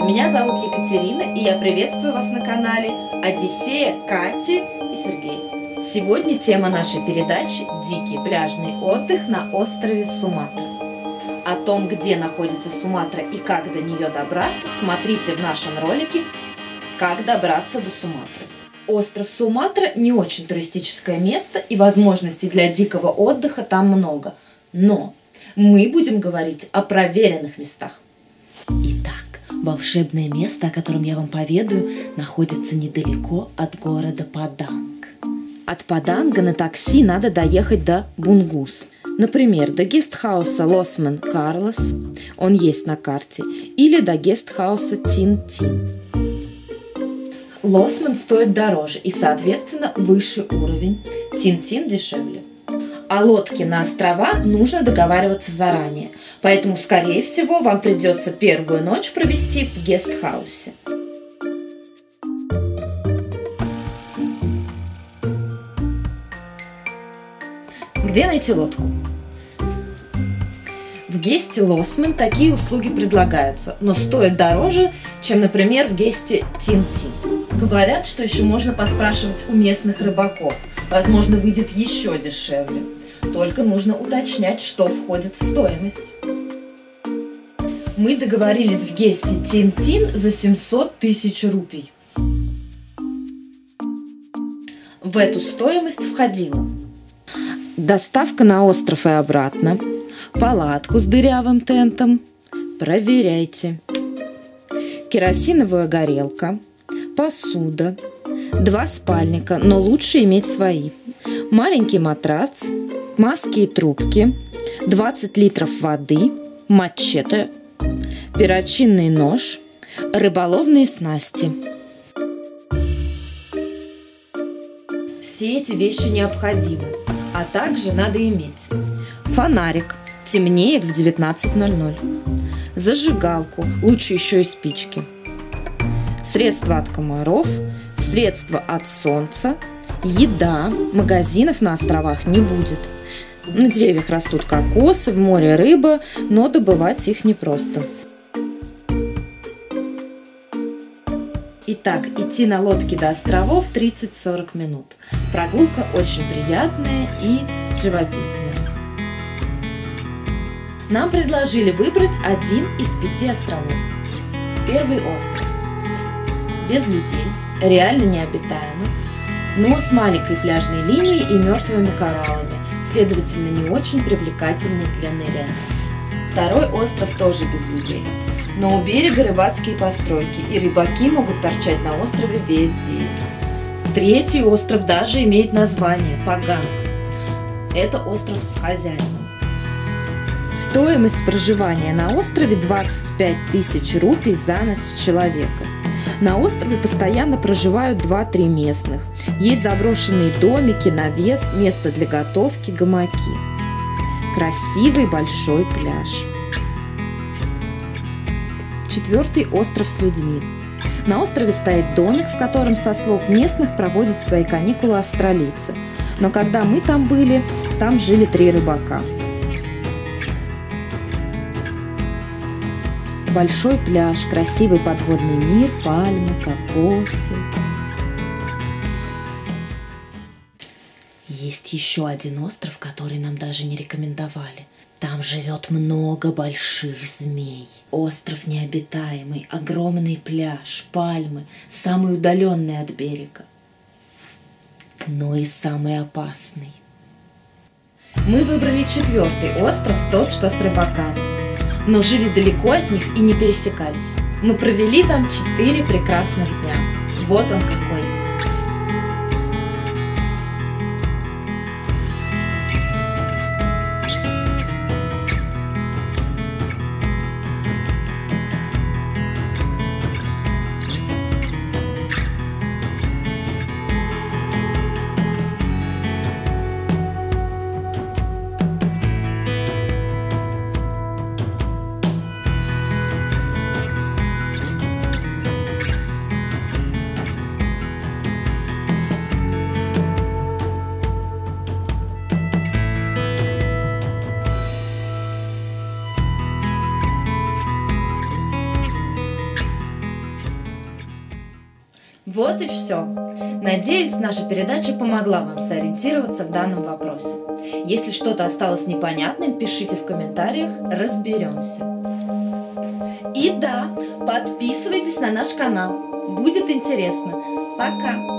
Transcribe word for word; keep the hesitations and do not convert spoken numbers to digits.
Здравствуйте, меня зовут Екатерина, и я приветствую вас на канале Одиссея Кати и Сергей. Сегодня тема нашей передачи – дикий пляжный отдых на острове Суматра. О том, где находится Суматра и как до нее добраться, смотрите в нашем ролике «Как добраться до Суматры». Остров Суматра не очень туристическое место, и возможностей для дикого отдыха там много. Но мы будем говорить о проверенных местах. Итак, волшебное место, о котором я вам поведаю, находится недалеко от города Паданг. От Паданга на такси надо доехать до Бунгус. Например, до гестхауса Лосмен Карлос, он есть на карте, или до гестхауса Тин-Тин. Лосмен стоит дороже и, соответственно, выше уровень, Тин-Тин дешевле. А лодки на острова нужно договариваться заранее, поэтому, скорее всего, вам придется первую ночь провести в гестхаусе. Где найти лодку? В гесте Лосмен такие услуги предлагаются, но стоят дороже, чем, например, в гесте Тин-Тин. Говорят, что еще можно поспрашивать у местных рыбаков. Возможно, выйдет еще дешевле. Только нужно уточнять, что входит в стоимость. Мы договорились в гесте Тин-Тин за семьсот тысяч рупий. В эту стоимость входила доставка на остров и обратно, палатку с дырявым тентом, проверяйте, керосиновая горелка, посуда, два спальника, но лучше иметь свои, маленький матрац, маски и трубки, двадцать литров воды, мачете, перочинный нож, рыболовные снасти. Все эти вещи необходимы, а также надо иметь фонарик, темнеет в девятнадцать ноль ноль, зажигалку, лучше еще и спички, средства от комаров, средства от солнца, еда, магазинов на островах не будет. На деревьях растут кокосы, в море рыба, но добывать их непросто. Итак, идти на лодке до островов тридцать-сорок минут. Прогулка очень приятная и живописная. Нам предложили выбрать один из пяти островов. Первый остров. Без людей, реально необитаемый, но с маленькой пляжной линией и мертвыми кораллами, следовательно, не очень привлекательный для ныряния. Второй остров тоже без людей, но у берега рыбацкие постройки, и рыбаки могут торчать на острове весь день. Третий остров даже имеет название – Паганг. Это остров с хозяином. Стоимость проживания на острове двадцать пять тысяч рупий за ночь с человека. На острове постоянно проживают два-три местных. Есть заброшенные домики, навес, место для готовки, гамаки. Красивый большой пляж. Четвертый остров с людьми. На острове стоит домик, в котором, со слов местных, проводят свои каникулы австралийцы. Но когда мы там были, там жили три рыбака. Большой пляж, красивый подводный мир, пальмы, кокосы. Есть еще один остров, который нам даже не рекомендовали. Там живет много больших змей. Остров необитаемый, огромный пляж, пальмы, самый удаленный от берега. Но и самый опасный. Мы выбрали четвертый остров, тот, что с рыбаками. Но жили далеко от них и не пересекались. Мы провели там четыре прекрасных дня. Вот он какой. Вот и все. Надеюсь, наша передача помогла вам сориентироваться в данном вопросе. Если что-то осталось непонятным, пишите в комментариях, разберемся. И да, подписывайтесь на наш канал, будет интересно. Пока!